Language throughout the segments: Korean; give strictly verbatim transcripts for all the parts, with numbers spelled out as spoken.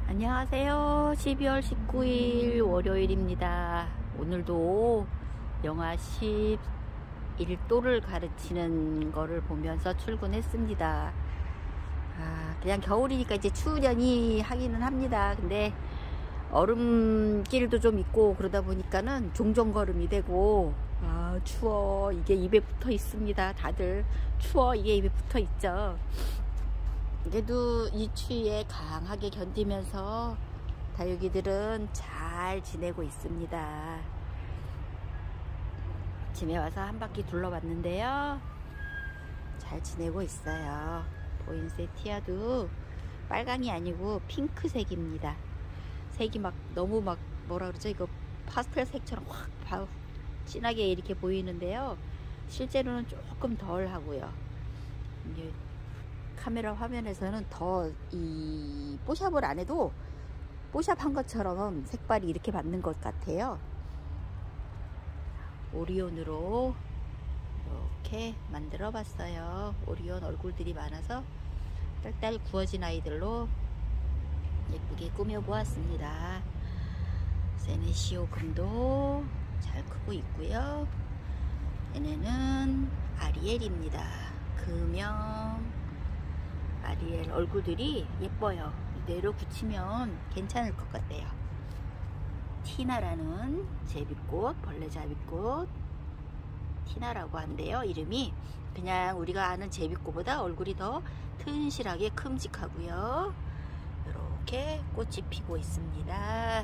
안녕하세요. 십이월 십구일 월요일입니다. 오늘도 영하 십일 도를 가르치는 거를 보면서 출근했습니다. 아, 그냥 겨울이니까 이제 추우려니 하기는 합니다. 근데 얼음길도 좀 있고 그러다 보니까는 종종걸음이 되고, 아 추워, 이게 입에 붙어 있습니다. 다들 추워, 이게 입에 붙어 있죠. 그래도 이 추위에 강하게 견디면서 다육이들은 잘 지내고 있습니다. 집에 와서 한 바퀴 둘러봤는데요, 잘 지내고 있어요. 보인세티아도 빨강이 아니고 핑크색입니다. 색이 막 너무 막 뭐라 그러죠, 이거 파스텔 색처럼 확 진하게 이렇게 보이는데요, 실제로는 조금 덜 하고요. 이게 카메라 화면에서는 더 이 뽀샵을 안 해도 뽀샵 한 것처럼 색깔이 이렇게 맞는 것 같아요. 오리온으로 이렇게 만들어 봤어요. 오리온 얼굴들이 많아서 딸딸 구워진 아이들로 예쁘게 꾸며 보았습니다. 세네시오 금도 잘 크고 있고요. 얘네는 아리엘입니다. 금형 아리엘 얼굴들이 예뻐요. 이대로 붙이면 괜찮을 것 같아요. 티나라는 제비꽃, 벌레 잡이꽃 티나라고 한대요. 이름이 그냥 우리가 아는 제비꽃보다 얼굴이 더 튼실하게 큼직하고요. 이렇게 꽃이 피고 있습니다.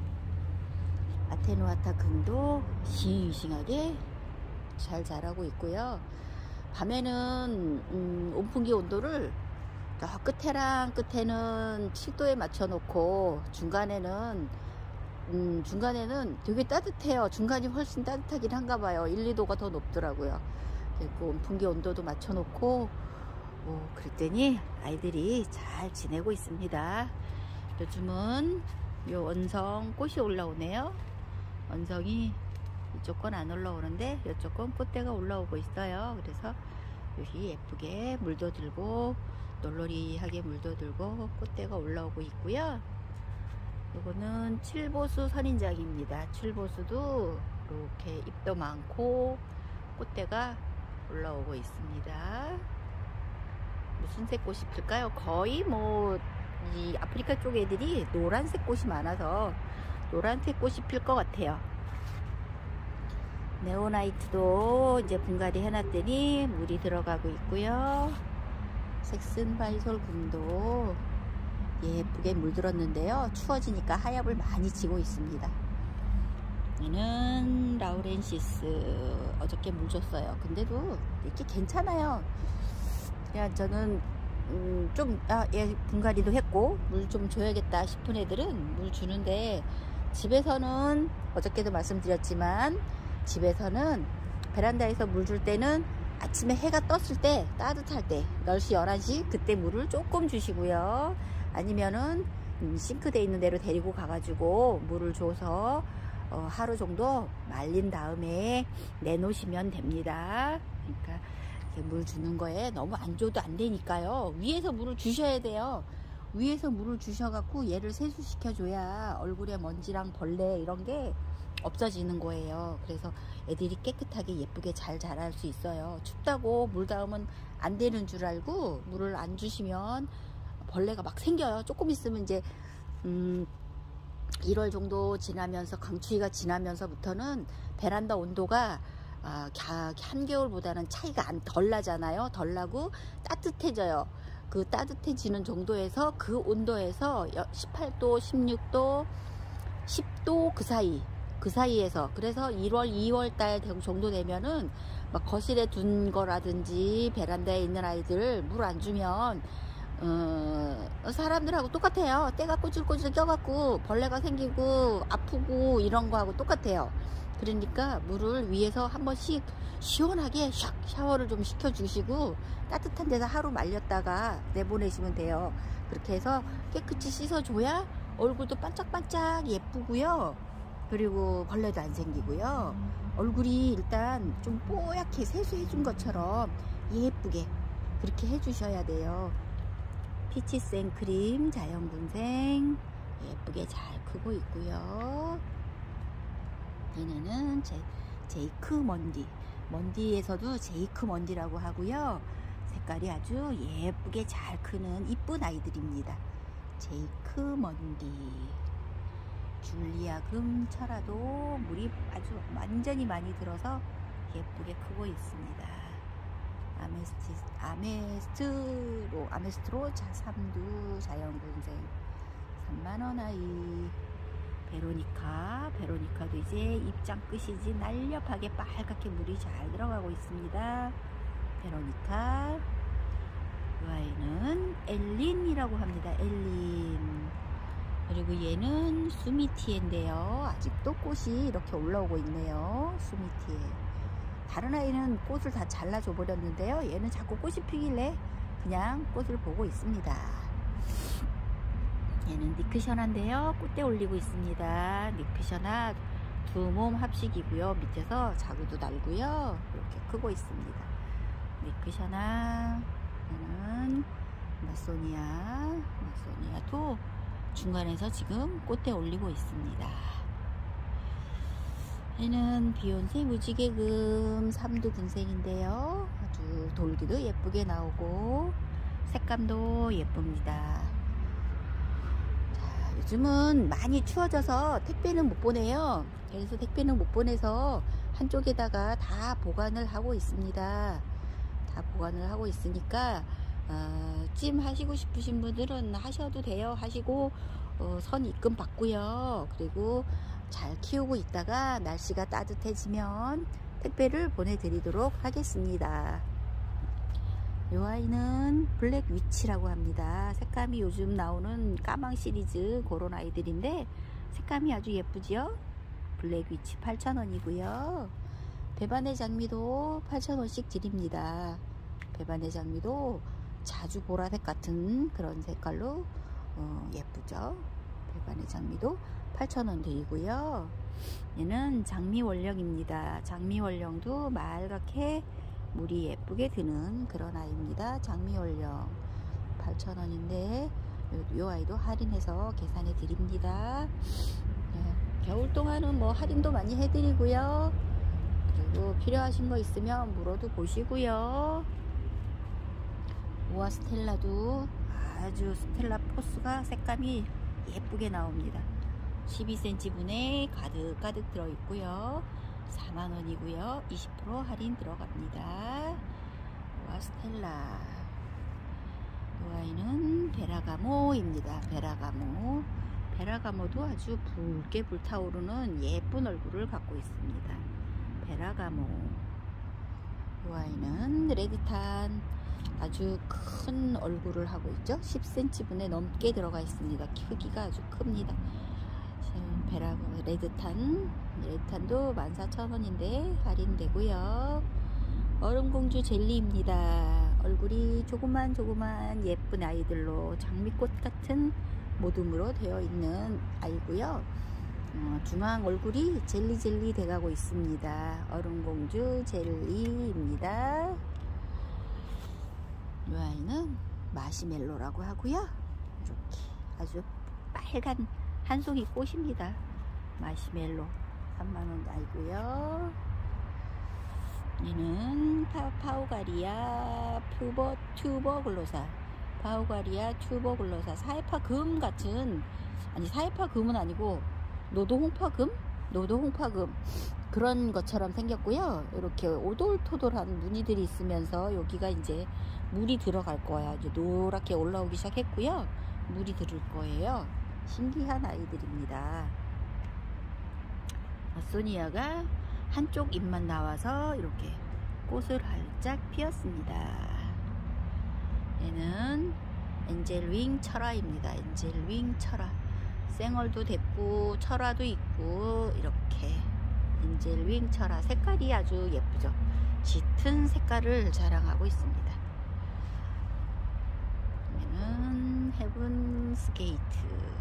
아테누아타 금도 싱싱하게 잘 자라고 있고요. 밤에는 음, 온풍기 온도를 끝에랑 끝에는 칠 도에 맞춰 놓고 중간에는 음, 중간에는 되게 따뜻해요. 중간이 훨씬 따뜻하긴 한가 봐요. 일, 이 도가 더 높더라고요. 그리고 온풍기 온도도 맞춰 놓고 오, 그랬더니 아이들이 잘 지내고 있습니다. 요즘은 요 원성 꽃이 올라오네요. 원성이 이쪽 건 안 올라오는데 이쪽 건 꽃대가 올라오고 있어요. 그래서 여기 예쁘게 물도 들고 놀놀이하게 물도 들고 꽃대가 올라오고 있고요. 요거는 칠보수 선인장입니다. 칠보수도 이렇게 잎도 많고 꽃대가 올라오고 있습니다. 무슨 색 꽃이 필까요? 거의 뭐 이 아프리카 쪽 애들이 노란색 꽃이 많아서 노란색 꽃이 필 것 같아요. 네오나이트도 이제 분갈이 해놨더니 물이 들어가고 있고요. 섹슨바이솔 금도 예쁘게 물들었는데요, 추워지니까 하엽을 많이 지고 있습니다. 얘는 라우렌시스 어저께 물 줬어요. 근데도 이렇게 괜찮아요. 그냥 저는 음 좀 아, 얘 분갈이도 했고 물 좀 줘야겠다 싶은 애들은 물 주는데, 집에서는 어저께도 말씀드렸지만 집에서는 베란다에서 물 줄 때는 아침에 해가 떴을 때 따뜻할 때 열 시, 열한 시 그때 물을 조금 주시고요. 아니면은 음, 싱크대 있는 데로 데리고 가가지고 물을 줘서 어, 하루 정도 말린 다음에 내놓으시면 됩니다. 그러니까 물 주는 거에 너무 안 줘도 안 되니까요. 위에서 물을 주셔야 돼요. 위에서 물을 주셔갖고 얘를 세수시켜 줘야 얼굴에 먼지랑 벌레 이런 게 없어지는 거예요. 그래서 애들이 깨끗하게 예쁘게 잘 자랄 수 있어요. 춥다고 물 닿으면 안 되는 줄 알고 물을 안 주시면 벌레가 막 생겨요. 조금 있으면 이제 음 일월 정도 지나면서, 강추위가 지나면서부터는 베란다 온도가 아, 한겨울보다는 차이가 안, 덜 나잖아요. 덜 나고 따뜻해져요. 그 따뜻해지는 정도에서, 그 온도에서 십팔 도, 십육 도, 십 도 그 사이, 그 사이에서, 그래서 일월, 이월 달 정도 되면은 막 거실에 둔 거라든지 베란다에 있는 아이들 물 안 주면 어, 사람들하고 똑같아요. 때가 꼬질꼬질 껴갖고 벌레가 생기고 아프고 이런 거하고 똑같아요. 그러니까 물을 위에서 한 번씩 시원하게 샥 샤워를 좀 시켜주시고 따뜻한 데서 하루 말렸다가 내보내시면 돼요. 그렇게 해서 깨끗이 씻어줘야 얼굴도 반짝반짝 예쁘고요. 그리고 벌레도 안 생기고요. 얼굴이 일단 좀 뽀얗게 세수해준 것처럼 예쁘게 그렇게 해주셔야 돼요. 피치 생크림 자연군생 예쁘게 잘 크고 있고요. 얘네는 제, 제이크 먼디, 먼디에서도 제이크 먼디라고 하고요. 색깔이 아주 예쁘게 잘 크는 이쁜 아이들입니다. 제이크 먼디. 줄리아금 철화도 물이 아주 완전히 많이 들어서 예쁘게 크고 있습니다. 아메스티, 아메스트로, 아메스트로 자, 삼두 자연군생 삼만 원 아이. 베로니카, 베로니카도 이제 입장 끝이지 날렵하게 빨갛게 물이 잘 들어가고 있습니다. 베로니카. 이 아이는 엘린이라고 합니다. 엘린. 그리고 얘는 수미티에인데요. 아직도 꽃이 이렇게 올라오고 있네요. 수미티에. 다른 아이는 꽃을 다 잘라줘 버렸는데요. 얘는 자꾸 꽃이 피길래 그냥 꽃을 보고 있습니다. 얘는 니크셔나인데요. 꽃대 올리고 있습니다. 니크셔나 두 몸 합식이고요. 밑에서 자구도 달고요. 이렇게 크고 있습니다. 니크셔나. 얘는 마소니아. 마소니아도 중간에서 지금 꽃대 올리고 있습니다. 얘는 비욘세 무지개금 삼두 군생인데요. 아주 돌기도 예쁘게 나오고 색감도 예쁩니다. 자, 요즘은 많이 추워져서 택배는 못 보내요. 그래서 택배는 못 보내서 한쪽에다가 다 보관을 하고 있습니다. 다 보관을 하고 있으니까 어, 찜 하시고 싶으신 분들은 하셔도 돼요. 하시고 어, 선 입금 받고요. 그리고 잘 키우고 있다가 날씨가 따뜻해지면 택배를 보내드리도록 하겠습니다. 이 아이는 블랙 위치라고 합니다. 색감이 요즘 나오는 까망 시리즈 그런 아이들인데 색감이 아주 예쁘지요. 블랙 위치 팔천 원이고요. 배반의 장미도 팔천 원씩 드립니다. 배반의 장미도 자주 보라색 같은 그런 색깔로 어, 예쁘죠. 배반의 장미도 팔천 원 드리고요. 얘는 장미월령입니다. 장미월령도 맑게 물이 예쁘게 드는 그런 아이입니다. 장미월령 팔천 원인데 이 아이도 할인해서 계산해 드립니다. 네, 겨울 동안은 뭐 할인도 많이 해드리고요. 그리고 필요하신 거 있으면 물어도 보시고요. 우아 스텔라도 아주 스텔라 포스가 색감이 예쁘게 나옵니다. 십이 센티미터 분에 가득가득 들어있고요. 사만 원이고요. 이십 퍼센트 할인 들어갑니다. 우아 스텔라. 이 아이는 베라가모입니다. 베라가모. 베라가모도 아주 붉게 불타오르는 예쁜 얼굴을 갖고 있습니다. 베라가모. 이 아이는 레드탄. 아주 큰 얼굴을 하고 있죠. 십 센티미터 분에 넘게 들어가 있습니다. 크기가 아주 큽니다. 베라가 레드탄, 레드탄도 만 사천 원인데 할인되고요. 얼음공주 젤리입니다. 얼굴이 조그만 조그만 예쁜 아이들로 장미꽃 같은 모둠으로 되어 있는 아이고요. 어, 중앙 얼굴이 젤리 젤리 돼가고 있습니다. 얼음공주 젤리입니다. 이 아이는 마시멜로라고 하고요. 이렇게 아주 빨간 한 송이 꽃입니다. 마시멜로 삼만 원 아이고요. 얘는 파, 파우가리아 튜버, 튜버글로사 파우가리아 튜버글로사 사해파 금 같은, 아니 사해파 금은 아니고 노도홍파금? 노도홍파금 그런 것처럼 생겼고요. 이렇게 오돌토돌한 무늬들이 있으면서 여기가 이제 물이 들어갈 거야. 이제 노랗게 올라오기 시작했고요. 물이 들을 거예요. 신기한 아이들입니다. 마소니아가 한쪽 잎만 나와서 이렇게 꽃을 활짝 피웠습니다. 얘는 엔젤윙 철화입니다. 엔젤윙 철화. 생얼도 됐고 철화도 있고 이렇게 엔젤윙 철화. 색깔이 아주 예쁘죠. 짙은 색깔을 자랑하고 있습니다. 얘는 헤븐스 게이트.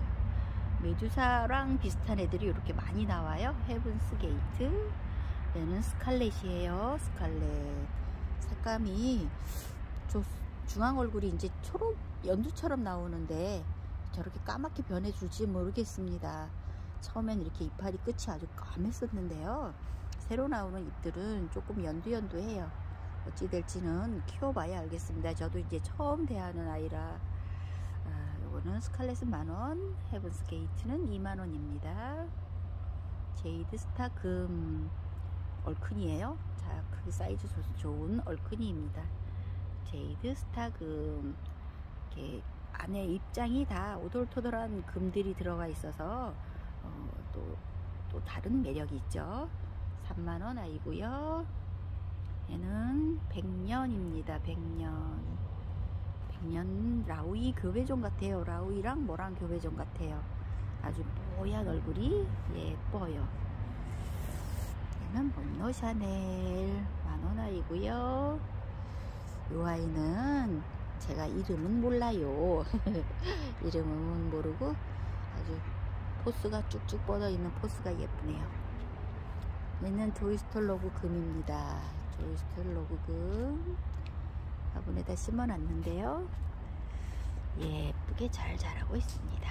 메두사랑 비슷한 애들이 이렇게 많이 나와요. 헤븐스 게이트. 얘는 스칼렛이에요. 스칼렛. 색감이 좋, 중앙 얼굴이 이제 초록 연두처럼 나오는데 저렇게 까맣게 변해줄지 모르겠습니다. 처음엔 이렇게 이파리 끝이 아주 까맸었는데요. 새로 나오는 잎들은 조금 연두연두해요. 어찌 될지는 키워봐야 알겠습니다. 저도 이제 처음 대하는 아이라. 아, 요거는 스칼렛은 만원, 헤븐스 게이트는 이만원입니다. 제이드 스타 금 얼큰이에요. 자, 크기 사이즈 좋은 얼큰이입니다. 제이드 스타 금. 이렇게 안에 입장이 다 오돌토돌한 금들이 들어가 있어서 어, 또, 또 다른 매력이 있죠. 삼만원 아이고요. 얘는 백년입니다. 백년. 백년 라우이 교배종 같아요. 라우이랑 뭐랑 교배종 같아요. 아주 뽀얀 얼굴이 예뻐요. 얘는 몬노 샤넬 만원 아이고요. 이 아이는 제가 이름은 몰라요. 이름은 모르고 아주 포스가 쭉쭉 뻗어 있는 포스가 예쁘네요. 얘는 조이스톨 로그 금입니다. 조이스톨 로그 금 화분에다 심어 놨는데요. 예쁘게 잘 자라고 있습니다.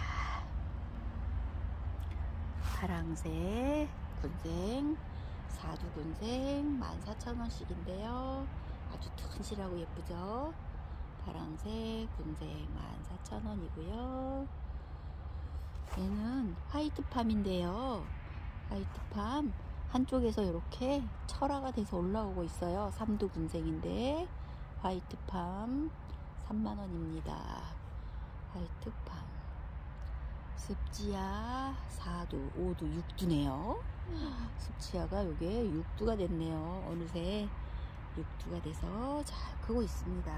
파랑새 군생 사두 군생 만 사천 원씩인데요. 아주 튼실하고 예쁘죠. 파랑새 군생 만 사천 원이고요. 얘는 화이트팜인데요. 화이트팜 한쪽에서 이렇게 철화가 돼서 올라오고 있어요. 삼두 군생인데 화이트팜 삼만 원입니다. 화이트팜 습지야 사두, 오두, 육두네요. 습지야가 요게 육두가 됐네요. 어느새 육두가 돼서 잘 크고 있습니다.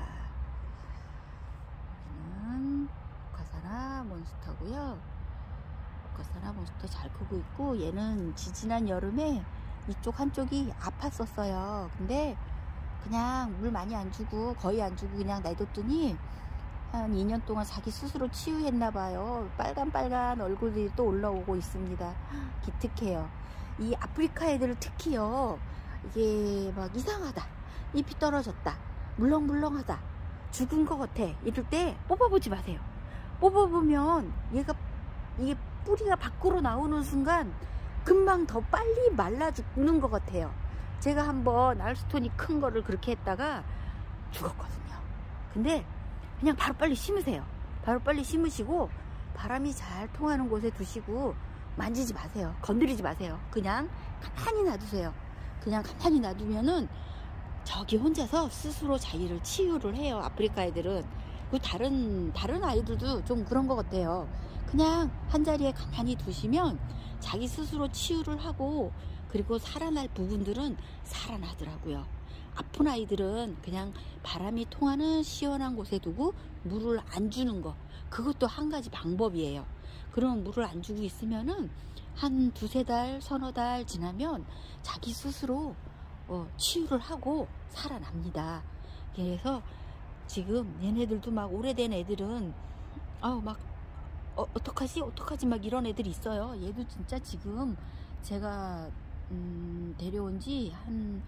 여기는 오카사나 몬스터고요. 오카사나 몬스터 잘 크고 있고, 얘는 지지난 여름에 이쪽 한쪽이 아팠었어요. 근데 그냥 물 많이 안 주고 거의 안 주고 그냥 놔뒀더니 한 이 년 동안 자기 스스로 치유했나봐요. 빨간빨간 얼굴이 또 올라오고 있습니다. 기특해요. 이 아프리카 애들 특히요, 이게 막 이상하다, 잎이 떨어졌다, 물렁물렁하다, 죽은 것 같아, 이럴 때 뽑아보지 마세요. 뽑아보면 얘가 이게 뿌리가 밖으로 나오는 순간 금방 더 빨리 말라 죽는 것 같아요. 제가 한번 알스톤이 큰 거를 그렇게 했다가 죽었거든요. 근데 그냥 바로 빨리 심으세요. 바로 빨리 심으시고 바람이 잘 통하는 곳에 두시고 만지지 마세요. 건드리지 마세요. 그냥 가만히 놔두세요. 그냥 가만히 놔두면은 저기 혼자서 스스로 자기를 치유를 해요. 아프리카 애들은. 그 다른 다른 아이들도 좀 그런 것 같아요. 그냥 한 자리에 가만히 두시면 자기 스스로 치유를 하고, 그리고 살아날 부분들은 살아나더라고요. 아픈 아이들은 그냥 바람이 통하는 시원한 곳에 두고 물을 안 주는 거, 그것도 한 가지 방법이에요. 그럼 물을 안 주고 있으면은 한 두세 달, 서너 달 지나면 자기 스스로 어, 치유를 하고 살아납니다. 그래서 지금 얘네들도 막 오래된 애들은 아우 막 어, 어떡하지 어떡하지 막 이런 애들이 있어요. 얘도 진짜 지금 제가 음, 데려온 지 한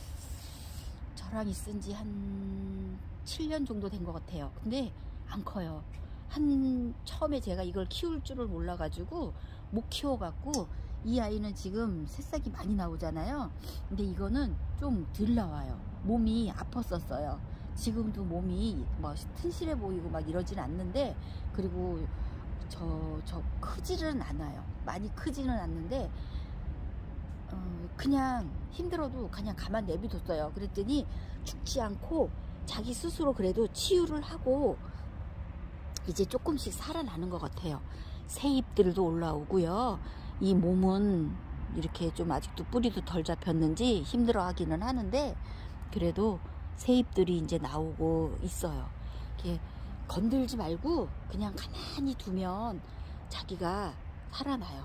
저랑 있은 지 한 칠 년 정도 된 것 같아요. 근데 안 커요. 한 처음에 제가 이걸 키울 줄을 몰라 가지고 못 키워 갖고, 이 아이는 지금 새싹이 많이 나오잖아요. 근데 이거는 좀 덜 나와요. 몸이 아팠었어요. 지금도 몸이 뭐 튼실해 보이고 막 이러진 않는데, 그리고 저, 저 크지는 않아요. 많이 크지는 않는데 어, 그냥 힘들어도 그냥 가만 내비뒀어요. 그랬더니 죽지 않고 자기 스스로 그래도 치유를 하고 이제 조금씩 살아나는 것 같아요. 새 잎들도 올라오고요. 이 몸은 이렇게 좀 아직도 뿌리도 덜 잡혔는지 힘들어 하기는 하는데, 그래도 새 잎들이 이제 나오고 있어요. 이렇게 건들지 말고 그냥 가만히 두면 자기가 살아나요.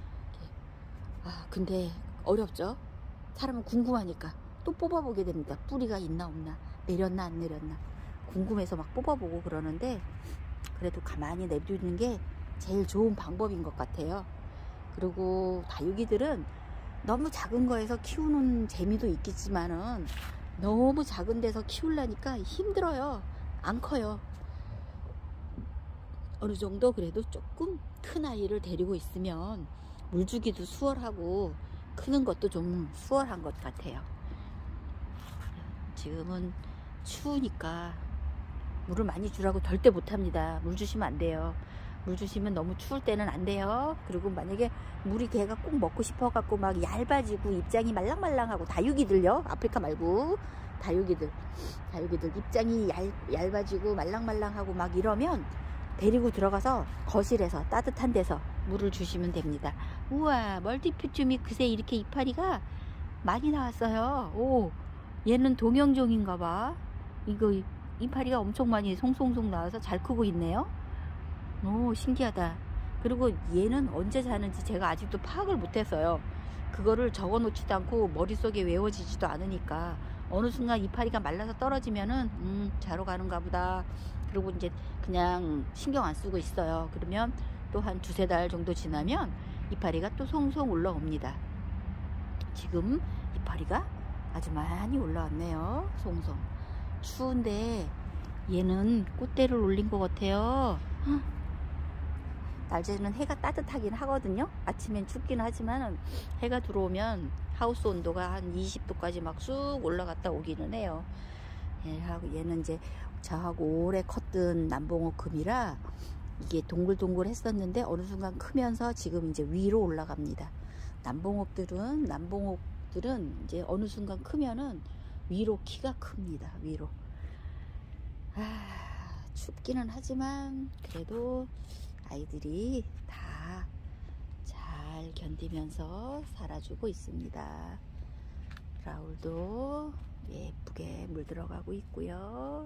아, 근데 어렵죠? 사람은 궁금하니까 또 뽑아보게 됩니다. 뿌리가 있나 없나, 내렸나 안 내렸나 궁금해서 막 뽑아보고 그러는데, 그래도 가만히 내두는 게 제일 좋은 방법인 것 같아요. 그리고 다육이들은 너무 작은 거에서 키우는 재미도 있겠지만은 너무 작은 데서 키우려니까 힘들어요. 안 커요. 어느 정도 그래도 조금 큰 아이를 데리고 있으면 물주기도 수월하고 크는 것도 좀 수월한 것 같아요. 지금은 추우니까 물을 많이 주라고 절대 못합니다. 물 주시면 안 돼요. 물 주시면 너무 추울 때는 안 돼요. 그리고 만약에 물이 걔가 꼭 먹고 싶어 갖고 막 얇아지고 입장이 말랑말랑하고, 다육이들요, 아프리카 말고 다육이들 다육이들 입장이 얇, 얇아지고 말랑말랑하고 막 이러면 데리고 들어가서 거실에서 따뜻한 데서 물을 주시면 됩니다. 우와, 멀티피툼이 그새 이렇게 이파리가 많이 나왔어요. 오, 얘는 동영종인가 봐. 이거 이파리가 엄청 많이 송송송 나와서 잘 크고 있네요. 오, 신기하다. 그리고 얘는 언제 자는지 제가 아직도 파악을 못했어요. 그거를 적어 놓지도 않고 머릿속에 외워지지도 않으니까 어느 순간 이파리가 말라서 떨어지면은 음 자러 가는가 보다. 그리고 이제 그냥 신경 안 쓰고 있어요. 그러면 또 한 두세 달 정도 지나면 이파리가 또 송송 올라옵니다. 지금 이파리가 아주 많이 올라왔네요. 송송. 추운데 얘는 꽃대를 올린 것 같아요. 낮에는 해가 따뜻하긴 하거든요. 아침엔 춥긴 하지만 해가 들어오면 하우스 온도가 한 이십 도까지 막 쑥 올라갔다 오기는 해요. 얘는 이제 저하고 오래 컸던 남봉옥 금이라 이게 동글동글 했었는데 어느 순간 크면서 지금 이제 위로 올라갑니다. 남봉옥들은 남봉옥들은 이제 어느 순간 크면은 위로 키가 큽니다. 위로. 아, 춥기는 하지만 그래도 아이들이 다 잘 견디면서 살아주고 있습니다. 라울도 예쁘게 물들어가고 있고요.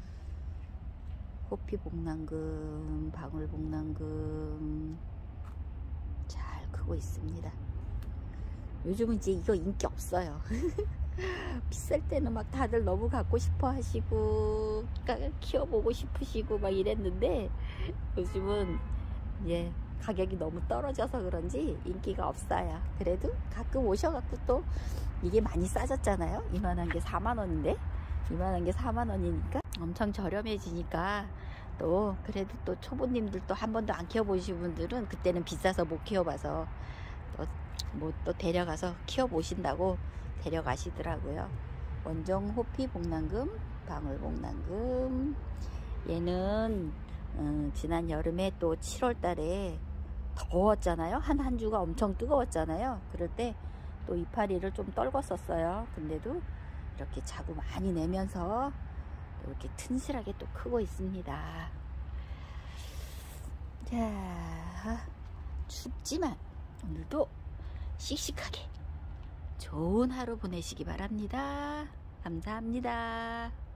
호피복랑금, 방울복랑금 잘 크고 있습니다. 요즘은 이제 이거 인기 없어요. 비쌀 때는 막 다들 너무 갖고 싶어 하시고 키워보고 싶으시고 막 이랬는데 요즘은 예 가격이 너무 떨어져서 그런지 인기가 없어요. 그래도 가끔 오셔갖고 또 이게 많이 싸졌잖아요. 이만한 게 사만 원인데 이만한 게 사만 원이니까 엄청 저렴해지니까 또 그래도 또 초보님들 또 한 번도 안 키워보신 분들은 그때는 비싸서 못 키워봐서 또 뭐 또 데려가서 키워보신다고 데려가시더라고요. 원종 호피복랑금, 방울복랑금. 얘는 음, 지난 여름에 또 칠월 달에 더웠잖아요. 한 한 주가 엄청 뜨거웠잖아요. 그럴 때 또 이파리를 좀 떨궜었어요. 근데도 이렇게 자구 많이 내면서 이렇게 튼실하게 또 크고 있습니다. 자, 춥지만 오늘도 씩씩하게 좋은 하루 보내시기 바랍니다. 감사합니다.